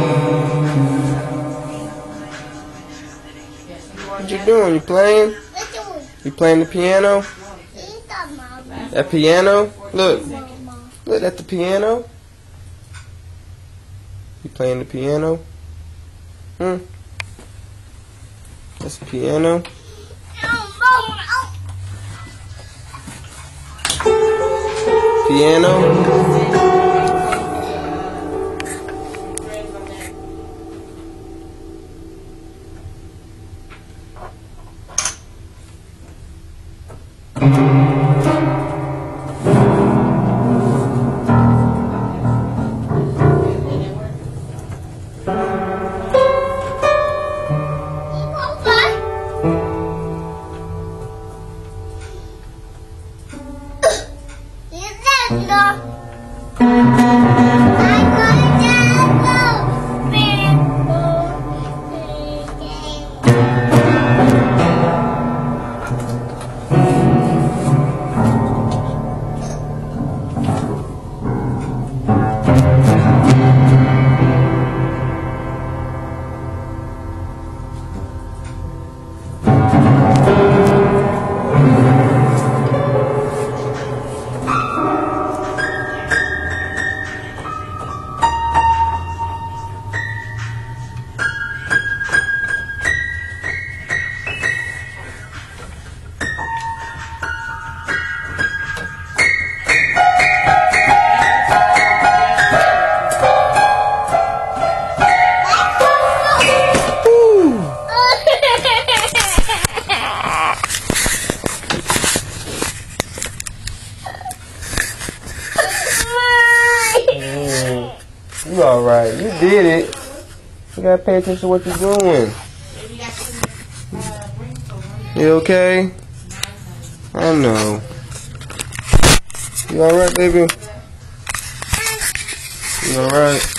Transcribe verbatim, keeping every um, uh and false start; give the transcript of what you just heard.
What you doing? You playing? You playing the piano? That piano? Look. Look at the piano. You playing the piano? Hmm? That's the piano. Piano. You alright. You did it. You gotta pay attention to what you're doing. You okay? I know. You alright, baby? You alright?